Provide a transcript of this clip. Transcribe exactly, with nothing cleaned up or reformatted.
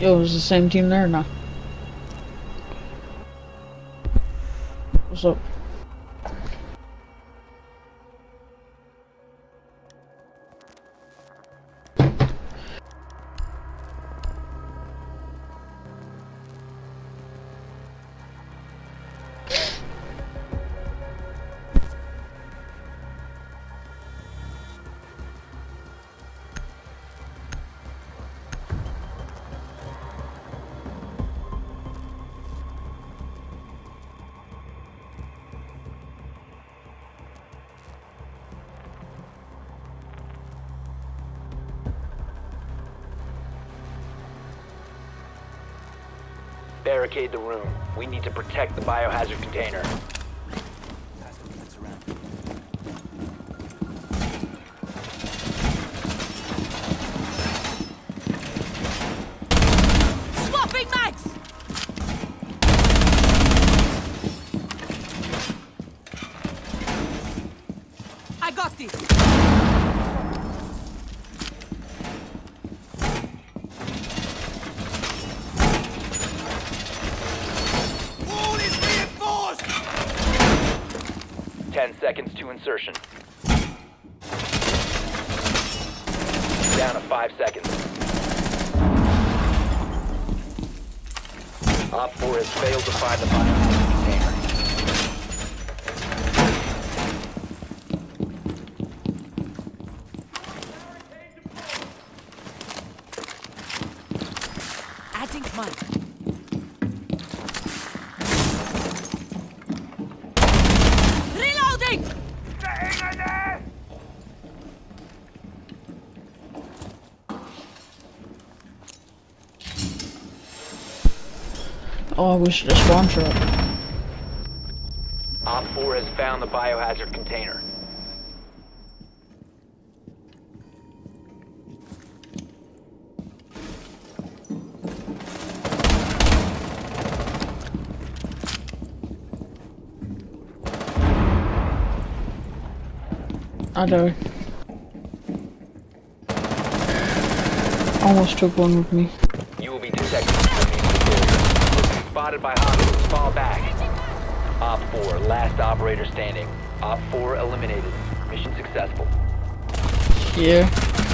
Yo, is the same team there now? What's up? Barricade the room. We need to protect the biohazard container. Swapping mags! I got this. Ten seconds to insertion. Down to five seconds. Op four has failed to find the biohazard container. Adding mine. Oh, we should have spawn trap. Op four has found the biohazard container. I died. Almost took one with me. You will be detected. Spotted by hostiles. Fall back. Op four, last operator standing. Op four eliminated. Mission successful. Yeah.